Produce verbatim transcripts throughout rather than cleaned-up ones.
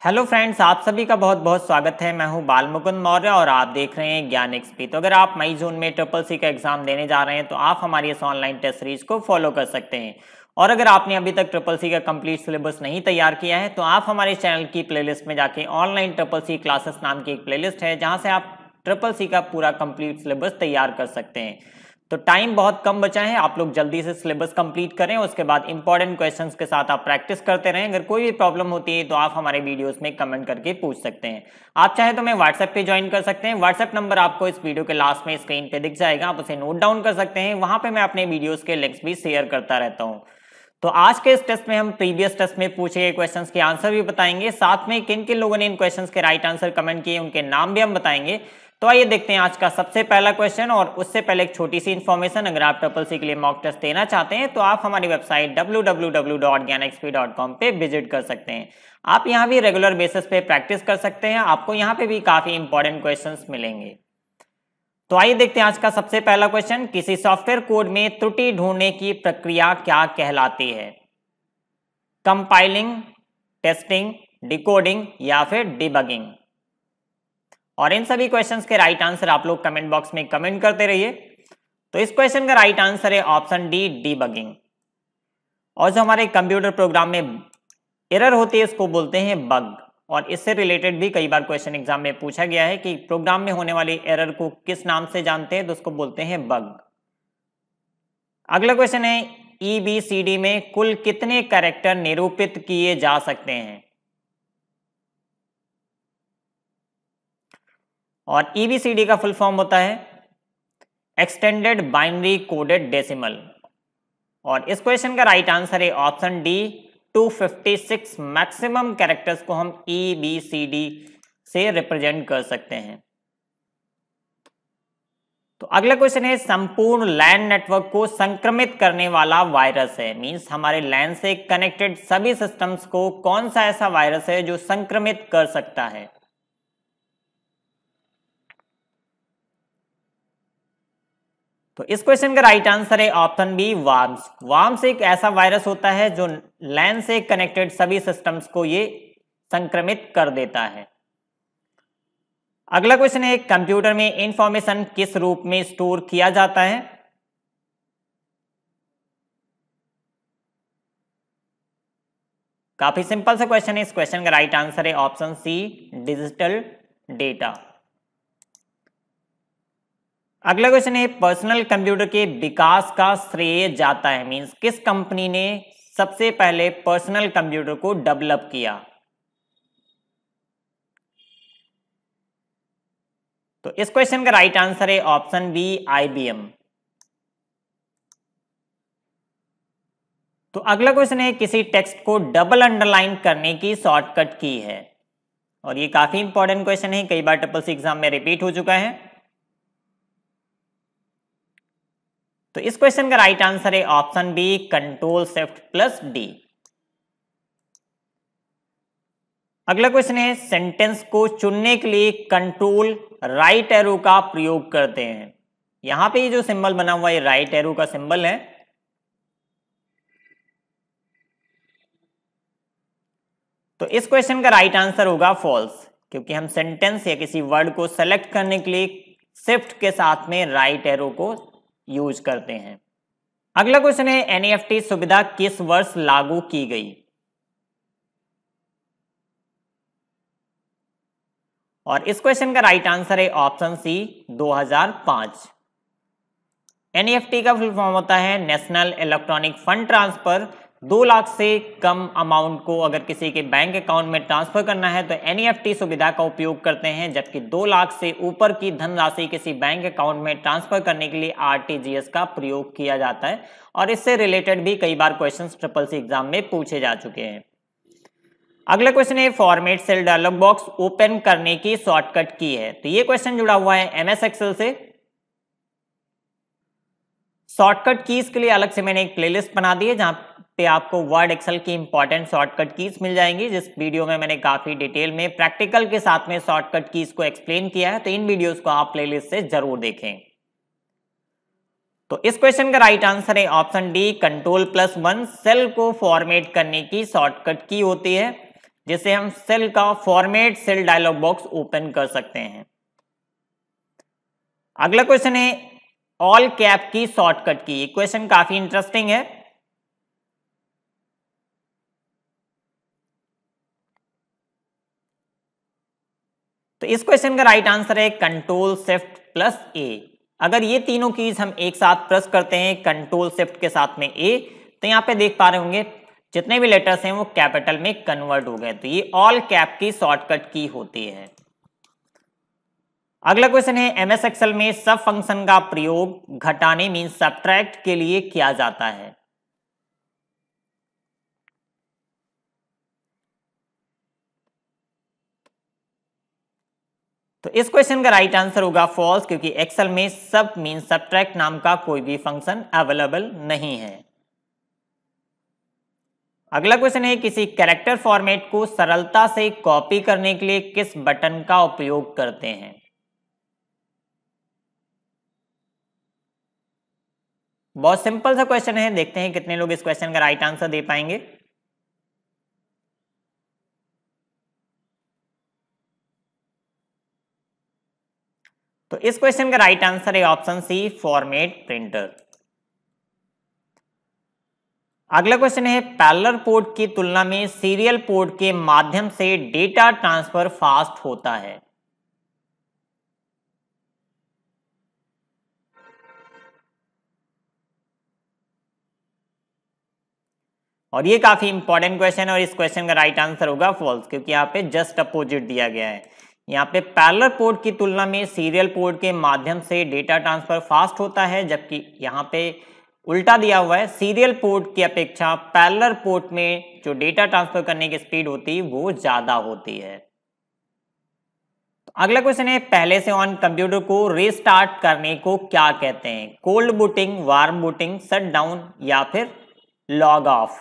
Hello friends, आप सभी का बहुत बहुत स्वागत है। मैं हूं बाल मुकुंद मौर्य और आप देख रहे हैं ज्ञान एक्सपी। तो अगर आप मई जून में ट्रिपल सी का एग्जाम देने जा रहे हैं तो आप हमारी इस ऑनलाइन टेस्ट सीरीज को फॉलो कर सकते हैं। और अगर आपने अभी तक ट्रिपल सी का कंप्लीट सिलेबस नहीं तैयार किया है तो आप हमारे चैनल की प्लेलिस्ट में जाके ऑनलाइन ट्रिपल सी क्लासेस नाम की एक प्लेलिस्ट है जहां से आप ट्रिपल सी का पूरा कंप्लीट सिलेबस तैयार कर सकते हैं। तो टाइम बहुत कम बचा है, आप लोग जल्दी से सिलेबस कंप्लीट करें। उसके बाद इंपॉर्टेंट क्वेश्चंस के साथ आप प्रैक्टिस करते रहें। अगर कोई भी प्रॉब्लम होती है तो आप हमारे वीडियोस में कमेंट करके पूछ सकते हैं। आप चाहे तो मैं व्हाट्सएप पे ज्वाइन कर सकते हैं। व्हाट्सएप नंबर आपको इस वीडियो के लास्ट में स्क्रीन पे दिख जाएगा, आप उसे नोट डाउन कर सकते हैं। वहां पे मैं अपने वीडियोस के लिंक्स भी शेयर करता रहता हूँ। तो आज के इस टेस्ट में हम प्रीवियस टेस्ट में पूछे गए क्वेश्चंस के आंसर भी बताएंगे, साथ में किन किन लोगों ने इन क्वेश्चंस के राइट आंसर कमेंट किए उनके नाम भी हम बताएंगे। तो आइए देखते हैं आज का सबसे पहला क्वेश्चन। और उससे पहले एक छोटी सी इन्फॉर्मेशन, अगर आप ट्रिपल सी के लिए मॉक टेस्ट देना चाहते हैं तो आप हमारी website W W W dot Gyan X P dot com पे विजिट कर सकते हैं। आप यहाँ भी रेगुलर बेसिस पे प्रैक्टिस कर सकते हैं, आपको यहाँ पे भी काफी इंपॉर्टेंट क्वेश्चंस मिलेंगे। तो आइए देखते हैं आज का सबसे पहला क्वेश्चन। किसी सॉफ्टवेयर कोड में त्रुटि ढूंढने की प्रक्रिया क्या कहलाती है? कंपाइलिंग, टेस्टिंग, डिकोडिंग या फिर डिबगिंग? और इन सभी क्वेश्चंस के राइट आंसर आप लोग कमेंट बॉक्स में कमेंट करते रहिए। तो इस क्वेश्चन का राइट आंसर है ऑप्शन डी, डिबगिंग। और जो हमारे कंप्यूटर प्रोग्राम में एरर होती है इसको बोलते हैं बग। और इससे रिलेटेड भी कई बार क्वेश्चन एग्जाम में पूछा गया है कि प्रोग्राम में होने वाली एरर को किस नाम से जानते हैं, तो उसको बोलते हैं बग। अगला क्वेश्चन है, ई बी सी डी में कुल कितने कैरेक्टर निरूपित किए जा सकते हैं? और ई बी सी डी का फुल फॉर्म होता है एक्सटेंडेड बाइनरी कोडेड डेसिमल। और इस क्वेश्चन का राइट आंसर है option D, two fifty six maximum characters को हम ई बी सी डी से रिप्रेजेंट कर सकते हैं। तो अगला क्वेश्चन है, संपूर्ण लैन नेटवर्क को संक्रमित करने वाला वायरस है, मींस हमारे लैन से कनेक्टेड सभी सिस्टम्स को कौन सा ऐसा वायरस है जो संक्रमित कर सकता है? तो इस क्वेश्चन का राइट आंसर है ऑप्शन बी, वार्म्स। वार्म्स एक ऐसा वायरस होता है जो लैन से कनेक्टेड सभी सिस्टम्स को ये संक्रमित कर देता है। अगला क्वेश्चन है, कंप्यूटर में इंफॉर्मेशन किस रूप में स्टोर किया जाता है? काफी सिंपल सा क्वेश्चन है। इस क्वेश्चन का राइट आंसर है ऑप्शन सी, डिजिटल डेटा। अगला क्वेश्चन है, पर्सनल कंप्यूटर के विकास का श्रेय जाता है, मींस किस कंपनी ने सबसे पहले पर्सनल कंप्यूटर को डेवलप किया? तो इस क्वेश्चन का राइट आंसर है option B, I B M. तो अगला क्वेश्चन है, किसी टेक्स्ट को डबल अंडरलाइन करने की शॉर्टकट की है? और ये काफी इंपॉर्टेंट क्वेश्चन है, कई बार ट्रिपल सी एग्जाम में रिपीट हो चुका है। तो इस क्वेश्चन का राइट आंसर है option B, control shift plus D. अगला क्वेश्चन है, सेंटेंस को चुनने के लिए कंट्रोल राइट एरो का प्रयोग करते हैं। यहां पे ये जो सिंबल बना हुआ है राइट एरो का सिंबल है। तो इस क्वेश्चन का राइट आंसर होगा फॉल्स, क्योंकि हम सेंटेंस या किसी वर्ड को सेलेक्ट करने के लिए शिफ्ट के साथ में राइट एरो को यूज करते हैं। अगला क्वेश्चन है, एन ई एफ टी सुविधा किस वर्ष लागू की गई? और इस क्वेश्चन का राइट आंसर है ऑप्शन सी, दो हज़ार पाँच। एन ई एफ टी का फुल फॉर्म होता है नेशनल इलेक्ट्रॉनिक फंड ट्रांसफर। दो लाख से कम अमाउंट को अगर किसी के बैंक अकाउंट में ट्रांसफर करना है तो एन ई एफ टी सुविधा का उपयोग करते हैं, जबकि दो लाख से ऊपर की धनराशि किसी बैंक अकाउंट में ट्रांसफर करने के लिए आर टी जी एस का प्रयोग किया जाता है। और इससे रिलेटेड भी कई बार क्वेश्चंस ट्रिपल सी एग्जाम में पूछे जा चुके हैं। अगला क्वेश्चन है, format cell dialog box open करने की शॉर्टकट की है। तो ये क्वेश्चन जुड़ा हुआ है एम एस एक्सेल से। शॉर्टकट कीज के लिए अलग से मैंने एक प्लेलिस्ट बना दी है जहां पे आपको वर्ड एक्सेल की इंपॉर्टेंट शॉर्टकट कीज मिल जाएंगी, जिस वीडियो में मैंने काफी डिटेल में प्रैक्टिकल के साथ में शॉर्टकट कीज को एक्सप्लेन किया है। तो इन वीडियोस को आप प्लेलिस्ट से जरूर देखें। तो इस क्वेश्चन का राइट आंसर है option D, control plus one. Cell को फॉर्मेट करने की शॉर्टकट की होती है। जिससे हम सेल का format cell dialog box open कर सकते हैं। अगला क्वेश्चन है ऑल कैप की शॉर्टकट की। क्वेश्चन काफी इंटरेस्टिंग है। तो इस क्वेश्चन का राइट आंसर है कंट्रोल शिफ्ट प्लस ए। अगर ये तीनों कीज हम एक साथ प्रेस करते हैं कंट्रोल शिफ्ट के साथ में ए, तो यहां पे देख पा रहे होंगे जितने भी लेटर्स हैं वो कैपिटल में कन्वर्ट हो गए। तो ये ऑल कैप की शॉर्टकट की होती है। अगला क्वेश्चन है एमएस एक्सेल में सब फंक्शन का प्रयोग घटाने मीन सब्ट्रैक्ट के लिए किया जाता है। तो इस क्वेश्चन का राइट आंसर होगा फॉल्स, क्योंकि एक्सेल में सब मीन सब्ट्रैक्ट नाम का कोई भी फंक्शन अवेलेबल नहीं है। अगला क्वेश्चन है किसी कैरेक्टर फॉर्मेट को सरलता से कॉपी करने के लिए किस बटन का उपयोग करते हैं। बहुत सिंपल सा क्वेश्चन है, देखते हैं कितने लोग इस क्वेश्चन का राइट आंसर दे पाएंगे। तो इस क्वेश्चन का राइट आंसर है ऑप्शन सी फॉर्मेट प्रिंटर। अगला क्वेश्चन है पैरेलल पोर्ट की तुलना में सीरियल पोर्ट के माध्यम से डेटा ट्रांसफर फास्ट होता है। और ये काफी इंपॉर्टेंट क्वेश्चन है और इस क्वेश्चन का राइट आंसर होगा फॉल्स, क्योंकि यहाँ पे जस्ट अपोजिट दिया गया है। यहाँ पे पैरेलल पोर्ट की तुलना में सीरियल पोर्ट के माध्यम से डेटा ट्रांसफर फास्ट होता है, जबकि यहाँ पे उल्टा दिया हुआ है, सीरियल पोर्ट की अपेक्षा पैरेलल पोर्ट में जो डेटा ट्रांसफर करने की स्पीड होती है वो ज्यादा होती है। अगला क्वेश्चन है पहले से ऑन कंप्यूटर को रीस्टार्ट करने को क्या कहते हैं। Cold booting, warm booting, shut down या फिर लॉग ऑफ।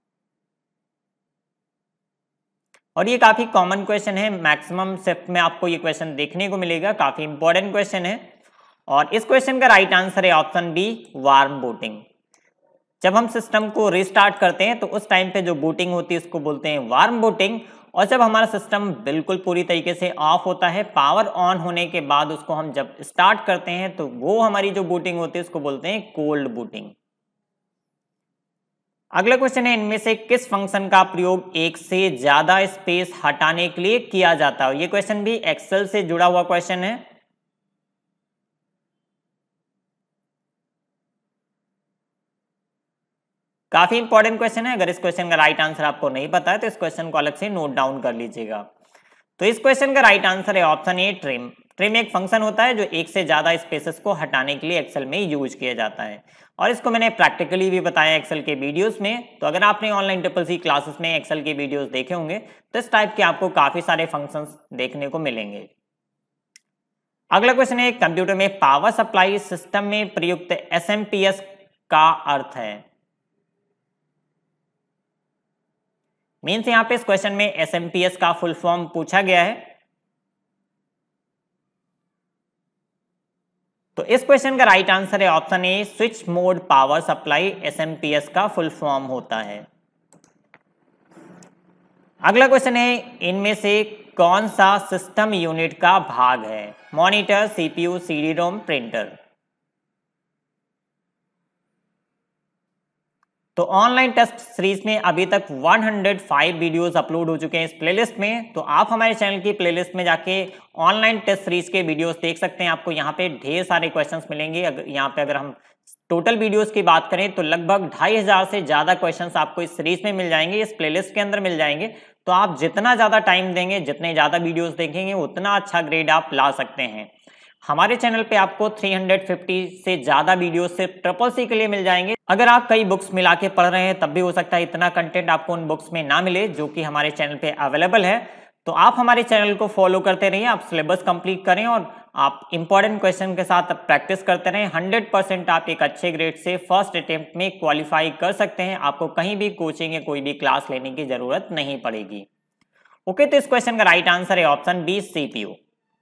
और ये काफी कॉमन क्वेश्चन है, मैक्सिमम शिफ्ट में आपको ये क्वेश्चन देखने को मिलेगा, काफी इंपॉर्टेंट क्वेश्चन है। और इस क्वेश्चन का राइट आंसर है ऑप्शन बी वार्म बूटिंग। जब हम सिस्टम को रिस्टार्ट करते हैं तो उस टाइम पे जो बूटिंग होती है उसको बोलते हैं वार्म बूटिंग, और जब हमारा सिस्टम बिल्कुल पूरी तरीके से ऑफ होता है, पावर ऑन होने के बाद उसको हम जब स्टार्ट करते हैं तो वो हमारी जो बूटिंग होती है उसको बोलते हैं कोल्ड बूटिंग। अगला क्वेश्चन है इनमें से किस फंक्शन का प्रयोग एक से ज्यादा स्पेस हटाने के लिए किया जाता है। ये क्वेश्चन भी एक्सेल से जुड़ा हुआ क्वेश्चन है। काफी इंपॉर्टेंट क्वेश्चन है, अगर इस क्वेश्चन का राइट आंसर आपको नहीं पता है तो इस क्वेश्चन को अलग से नोट डाउन कर लीजिएगा। तो इस क्वेश्चन का राइट आंसर है ऑप्शन ए ट्रिम। ट्रिम एक फंक्शन होता है जो एक से ज्यादा स्पेसेस को हटाने के लिए एक्सेल में यूज किया जाता है, और इसको मैंने प्रैक्टिकली भी बताया एक्सेल के वीडियोस में। तो अगर आपने ऑनलाइन ट्रिपल सी क्लासेस में एक्सेल के वीडियोस देखे होंगे तो इस टाइप के आपको काफी सारे फंक्शंस देखने को मिलेंगे। अगला क्वेश्चन है कंप्यूटर में पावर सप्लाई सिस्टम में प्रयुक्त एस एम पी एस का अर्थ है। मीन्स यहां पे इस क्वेश्चन में एस एम पी एस का फुल फॉर्म पूछा गया है। तो इस क्वेश्चन का राइट आंसर है option A switch mode power supply, S M P S का फुल फॉर्म होता है। अगला क्वेश्चन है इनमें से कौन सा सिस्टम यूनिट का भाग है। Monitor, CPU, CD ROM, printer. तो ऑनलाइन टेस्ट सीरीज में अभी तक एक सौ पाँच वीडियोस अपलोड हो चुके हैं इस प्लेलिस्ट में। तो आप हमारे चैनल की प्लेलिस्ट में जाके ऑनलाइन टेस्ट सीरीज के वीडियोस देख सकते हैं। आपको यहाँ पे ढेर सारे क्वेश्चंस मिलेंगे। अगर यहाँ पे अगर हम टोटल वीडियोस की बात करें तो लगभग ढाई हजार से ज्यादा क्वेश्चंस आपको इस सीरीज में मिल जाएंगे, इस प्लेलिस्ट के अंदर मिल जाएंगे। तो आप जितना ज्यादा टाइम देंगे, जितने ज्यादा वीडियोस देखेंगे, उतना अच्छा ग्रेड आप ला सकते हैं। हमारे चैनल पे आपको तीन सौ पचास से ज्यादा वीडियो सिर्फ ट्रिपल सी के लिए मिल जाएंगे। अगर आप कई बुक्स मिला के पढ़ रहे हैं तब भी हो सकता है इतना कंटेंट आपको उन बुक्स में ना मिले जो कि हमारे चैनल पे अवेलेबल है। तो आप हमारे चैनल को फॉलो करते रहिए, आप सिलेबस कंप्लीट करें और आप इंपॉर्टेंट क्वेश्चन के साथ प्रैक्टिस करते रहें। हंड्रेड परसेंट आप एक अच्छे ग्रेड से फर्स्ट अटेम्प्ट में क्वालिफाई कर सकते हैं। आपको कहीं भी कोचिंग या कोई भी क्लास लेने की जरूरत नहीं पड़ेगी। ओके, तो इस क्वेश्चन का राइट आंसर है ऑप्शन बी सीपीयू।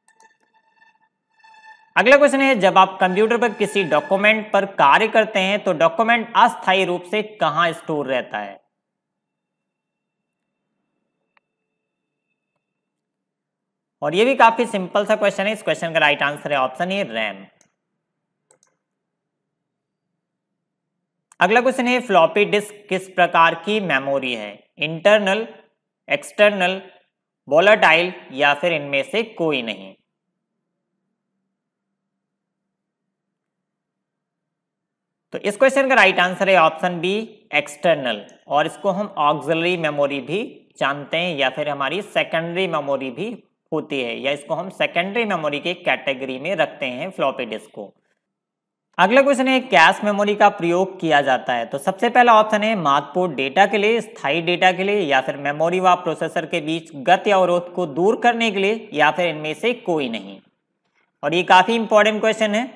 अगला क्वेश्चन है जब आप कंप्यूटर पर किसी डॉक्यूमेंट पर कार्य करते हैं तो डॉक्यूमेंट अस्थायी रूप से कहां स्टोर रहता है। और ये भी काफी सिंपल सा क्वेश्चन है। इस क्वेश्चन का राइट आंसर है ऑप्शन ए रैम। अगला क्वेश्चन है फ्लॉपी डिस्क किस प्रकार की मेमोरी है? इंटरनल, एक्सटर्नल, वोलेटाइल या फिर इनमें से कोई नहीं। तो इस क्वेश्चन का राइट आंसर है ऑप्शन बी एक्सटर्नल, और इसको हम ऑक्सिलरी मेमोरी भी जानते हैं या फिर हमारी सेकेंडरी मेमोरी भी होती है, या इसको हम सेकेंडरी मेमोरी के कैटेगरी में रखते हैं फ्लॉपी डिस्क को। अगला क्वेश्चन है कैश मेमोरी का प्रयोग किया जाता है? तो सबसे पहला ऑप्शन है महत्वपूर्ण डेटा के लिए, स्थायी डेटा के लिए, या फिर मेमोरी व प्रोसेसर के बीच गति अवरोध को दूर करने के लिए, या फिर इनमें से कोई नहीं। और ये काफी इंपॉर्टेंट क्वेश्चन है।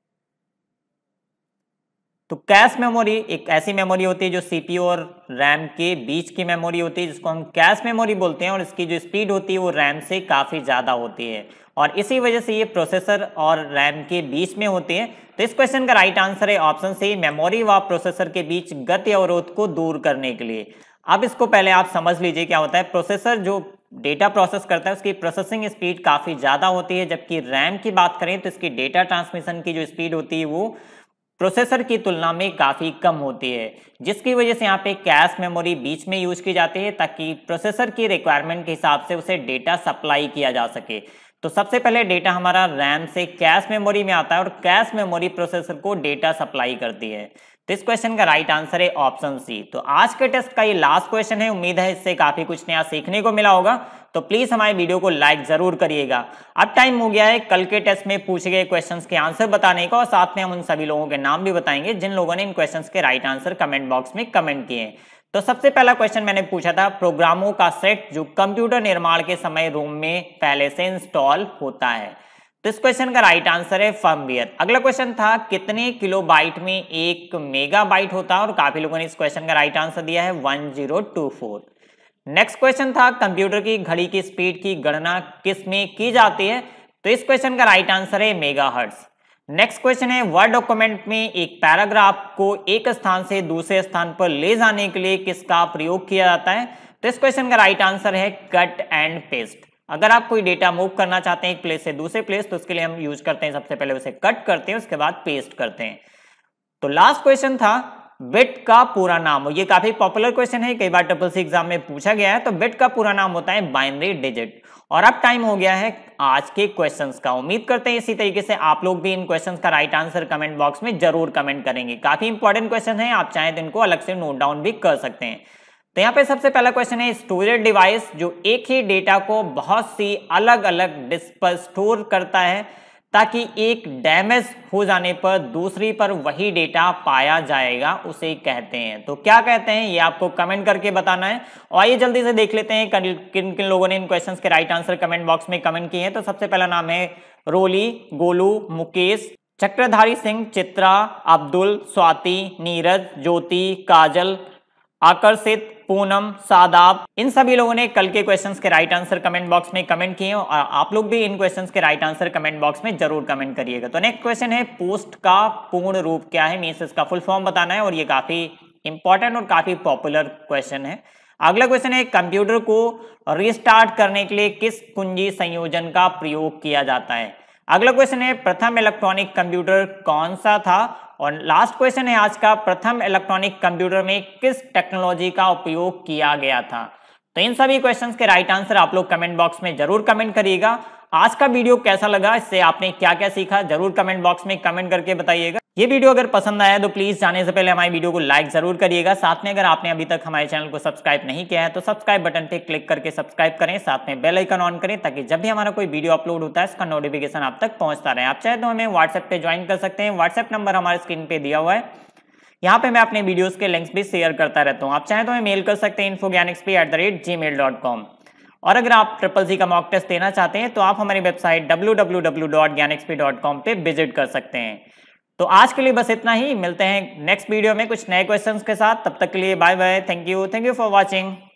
तो कैश मेमोरी एक ऐसी मेमोरी होती है जो सीपीयू और रैम के बीच की मेमोरी होती है, जिसको हम कैश मेमोरी बोलते हैं, और इसकी जो स्पीड होती है वो रैम से काफ़ी ज़्यादा होती है, और इसी वजह से ये प्रोसेसर और रैम के बीच में होती है। तो इस क्वेश्चन का राइट आंसर है ऑप्शन सी मेमोरी व प्रोसेसर के बीच गति अवरोध को दूर करने के लिए। अब इसको पहले आप समझ लीजिए क्या होता है। प्रोसेसर जो डेटा प्रोसेस करता है उसकी प्रोसेसिंग स्पीड काफ़ी ज़्यादा होती है, जबकि रैम की बात करें तो इसकी डेटा ट्रांसमिशन की जो स्पीड होती है वो प्रोसेसर की तुलना में काफ़ी कम होती है, जिसकी वजह से यहाँ पे कैश मेमोरी बीच में यूज की जाती है ताकि प्रोसेसर की रिक्वायरमेंट के हिसाब से उसे डेटा सप्लाई किया जा सके। तो सबसे पहले डेटा हमारा रैम से कैश मेमोरी में आता है और कैश मेमोरी प्रोसेसर को डेटा सप्लाई करती है। तो इस क्वेश्चन का राइट आंसर है ऑप्शन सी। तो आज के टेस्ट का ये लास्ट क्वेश्चन है। उम्मीद है इससे काफी कुछ नया सीखने को मिला होगा, तो प्लीज हमारे वीडियो को लाइक जरूर करिएगा। अब टाइम हो गया है कल के टेस्ट में पूछे गए क्वेश्चंस के आंसर बताने का, और साथ में हम उन सभी लोगों के नाम भी बताएंगे जिन लोगों ने इन क्वेश्चंस के राइट आंसर कमेंट बॉक्स में कमेंट किए। तो सबसे पहला क्वेश्चन मैंने पूछा था प्रोग्रामों का सेट जो कंप्यूटर निर्माण के समय रोम में पहले से इंस्टॉल होता है। तो इस क्वेश्चन का राइट आंसर है फर्मवेयर। अगला क्वेश्चन था कितने किलोबाइट में एक मेगाबाइट होता है, और काफी लोगों ने इस क्वेश्चन का राइट आंसर दिया है one zero two four. Next question था कंप्यूटर की घड़ी की स्पीड की गणना किस में की जाती है? तो इस क्वेश्चन का राइट आंसर है मेगाहर्ट्ज। नेक्स्ट क्वेश्चन है वर्ड डॉक्यूमेंट में एक पैराग्राफ को एक स्थान से दूसरे स्थान पर ले जाने के लिए किसका प्रयोग किया जाता है? तो इस क्वेश्चन का राइट आंसर है कट एंड पेस्ट। अगर आप कोई डेटा मूव करना चाहते हैं एक प्लेस से दूसरे प्लेस, तो उसके लिए हम यूज करते हैं सबसे पहले उसे कट करते हैं, उसके बाद पेस्ट करते हैं। तो लास्ट क्वेश्चन था बिट का पूरा नाम। ये काफी पॉपुलर क्वेश्चन है, कई बार ट्रिपल सी एग्जाम में पूछा गया है। तो बिट का पूरा नाम होता है बाइनरी डिजिट। और अब टाइम हो गया है आज के क्वेश्चंस का। उम्मीद करते हैं इसी तरीके से आप लोग भी इन क्वेश्चंस का राइट आंसर कमेंट बॉक्स में जरूर कमेंट करेंगे। काफी इंपॉर्टेंट क्वेश्चन है, आप चाहें तो इनको अलग से नोट डाउन भी कर सकते हैं। तो यहाँ पे सबसे पहला क्वेश्चन है स्टोरेज डिवाइस जो एक ही डेटा को बहुत सी अलग अलग डिस्क पर स्टोर करता है ताकि एक डैमेज हो जाने पर दूसरी पर वही डेटा पाया जाएगा, उसे कहते हैं। तो क्या कहते हैं ये आपको कमेंट करके बताना है। और आइए जल्दी से देख लेते हैं किन किन लोगों ने इन क्वेश्चंस के राइट आंसर कमेंट बॉक्स में कमेंट किए हैं। तो सबसे पहला नाम है रोली, गोलू, मुकेश, चक्रधारी सिंह, चित्रा, अब्दुल, स्वाति, नीरज, ज्योति, काजल, आकर्षित, पूनम, सादाब। इन सभी लोगों ने कल के क्वेश्चंस के राइट आंसर कमेंट बॉक्स में कमेंट किए और आप लोग भी इन क्वेश्चंस के राइट आंसर कमेंट बॉक्स में जरूर कमेंट करिएगा। तो नेक्स्ट क्वेश्चन है पोस्ट का पूर्ण रूप क्या है? मींस इसका फुल फॉर्म बताना है, और ये काफी इंपॉर्टेंट और काफी पॉपुलर क्वेश्चन है। अगला क्वेश्चन है कंप्यूटर को रिस्टार्ट करने के लिए किस कुंजी संयोजन का प्रयोग किया जाता है? अगला क्वेश्चन है प्रथम इलेक्ट्रॉनिक कंप्यूटर कौन सा था? और लास्ट क्वेश्चन है आज का प्रथम इलेक्ट्रॉनिक कंप्यूटर में किस टेक्नोलॉजी का उपयोग किया गया था? तो इन सभी क्वेश्चंस के राइट आंसर आप लोग कमेंट बॉक्स में जरूर कमेंट करिएगा। आज का वीडियो कैसा लगा, इससे आपने क्या क्या सीखा, जरूर कमेंट बॉक्स में कमेंट करके बताइएगा। ये वीडियो अगर पसंद आया तो प्लीज जाने से पहले हमारी वीडियो को लाइक जरूर करिएगा। साथ में अगर आपने अभी तक हमारे चैनल को सब्सक्राइब नहीं किया है तो सब्सक्राइब बटन पे क्लिक करके सब्सक्राइब करें, साथ में बेल आइकन ऑन करें ताकि जब भी हमारा कोई वीडियो अपलोड होता है इसका नोटिफिकेशन आप तक पहुंचता रहे। आप चाहे तो हमें व्हाट्सएप पे ज्वाइन कर सकते हैं, व्हाट्सएप नंबर हमारे स्क्रीन पे दिया हुआ है। यहाँ पे मैं अपने वीडियोस के लिंक्स भी शेयर करता रहता हूँ। आप चाहे तो हमें मेल कर सकते हैं info Gyan XP at the rate G mail dot com. और अगर आप ट्रिपल सी का मॉक टेस्ट देना चाहते हैं तो आप हमारी website W W W dot Gyan XP dot com पे विजिट कर सकते हैं। तो आज के लिए बस इतना ही, मिलते हैं नेक्स्ट वीडियो में कुछ नए क्वेश्चंस के साथ। तब तक के लिए bye bye, thank you thank you for watching.